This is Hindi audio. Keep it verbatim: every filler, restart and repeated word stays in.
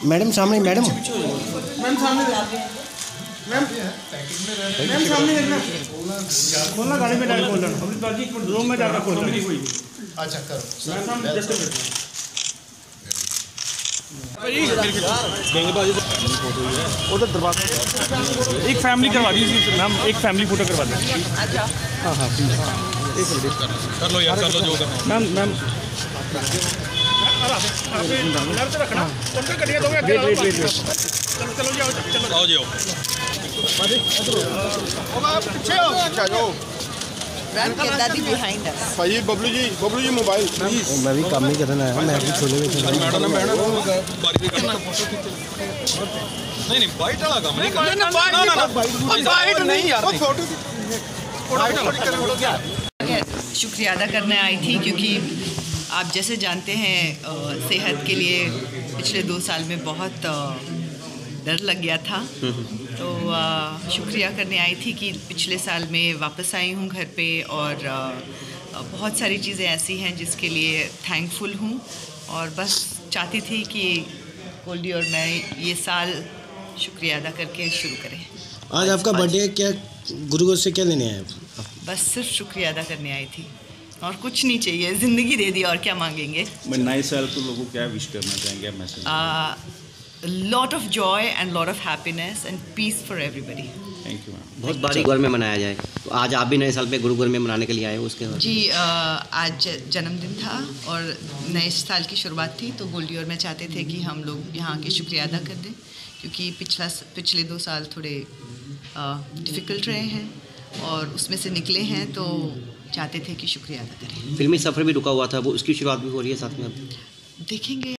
मैडम सामने, मैडम मैम सामने मैम मैम सामने देखना, खोलना गाड़ी में डाल खोलना, अमृतपाल जी रूम में जाकर खोलना। अच्छा करो मैम सामने जस्ट उधर दरवाजा एक फैमिली करवा दीजिए मैम, एक फैमिली फोटो करवा दीजिए। अच्छा हाँ हाँ प्लीज कर लो यार, कर लो जो करना। मैम मैम रखना वेट वेट वेट चलो चलो जाओ चलो आओ जाओ पीछे आओ पीछे जाओ। दादी बिहाइंड अस भाई बबलू जी, बबलू जी मोबाइल प्लीज। मैं भी काम नहीं करना है, मैं भी छोले हुए मैडम मैडम बारी से करना नहीं नहीं वाइट वाला काम नहीं करना ना ना ना वाइट नहीं यार फोटो फोटो क्या। शुक्रिया अदा करने आई थी क्योंकि आप जैसे जानते हैं सेहत के लिए पिछले दो साल में बहुत डर लग गया था, तो शुक्रिया करने आई थी कि पिछले साल में वापस आई हूँ घर पे और आ, बहुत सारी चीज़ें ऐसी हैं जिसके लिए थैंकफुल हूँ और बस चाहती थी कि गोल्डी और मैं ये साल शुक्रिया अदा करके शुरू करें। आज आपका बर्थडे, क्या गुरु से क्या लेने आए आप? बस सिर्फ शुक्रिया अदा करने आई थी और कुछ नहीं चाहिए, ज़िंदगी दे दी और क्या मांगेंगे। नए साल को लोगों को क्या विश करना चाहेंगे message? Lot of joy and lot of happiness and peace for everybody. Thank you ma'am. बहुत बारी घर में मनाया जाए, तो आज आप भी नए साल पे गुरु घर में मनाने के लिए आए हो उसके बाद? जी आ, आज जन्मदिन था और नए साल की शुरुआत थी, तो गोल्डी और मैं चाहते थे कि हम लोग यहाँ के शुक्रिया अदा कर दें क्योंकि पिछला पिछले दो साल थोड़े डिफ़िकल्ट रहे हैं और उसमें से निकले हैं, तो चाहते थे कि शुक्रिया अदा करें। फिल्मी सफ़र भी रुका हुआ था, वो उसकी शुरुआत भी हो रही है साथ में अब? देखेंगे।